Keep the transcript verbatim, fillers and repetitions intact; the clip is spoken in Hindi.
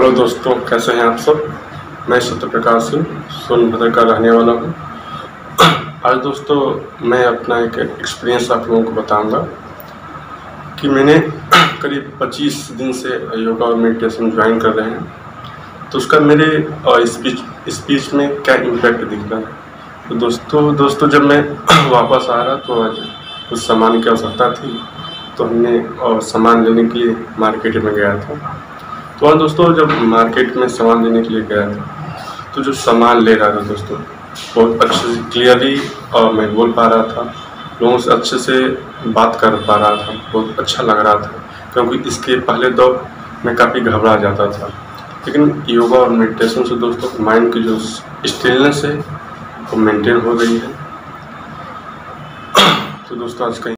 हेलो दोस्तों, कैसे हैं आप सब। मैं सत्य प्रकाश सिंह सोनभद्र का रहने वाला हूँ। आज दोस्तों मैं अपना एक एक्सपीरियंस आप लोगों को बताऊंगा कि मैंने करीब पच्चीस दिन से योगा और मेडिटेशन ज्वाइन कर रहे हैं, तो उसका मेरे स्पीच स्पीच में क्या इम्पैक्ट दिख रहा है। तो दोस्तों दोस्तों जब मैं वापस आ रहा तो आज कुछ सामान की आवश्यकता थी, तो हमने और सामान लेने के लिए मार्केट में गया था। तो हाँ दोस्तों, जब मार्केट में सामान लेने के लिए गया था तो जो सामान ले रहा था दोस्तों बहुत अच्छे से क्लियरली और मैं बोल पा रहा था, लोगों से अच्छे से बात कर पा रहा था, बहुत अच्छा लग रहा था। क्योंकि इसके पहले दौर में काफ़ी घबरा जाता था, लेकिन योगा और मेडिटेशन से दोस्तों माइंड की जो स्टिलनेस है वो मेंटेन हो गई है। तो दोस्तों आज का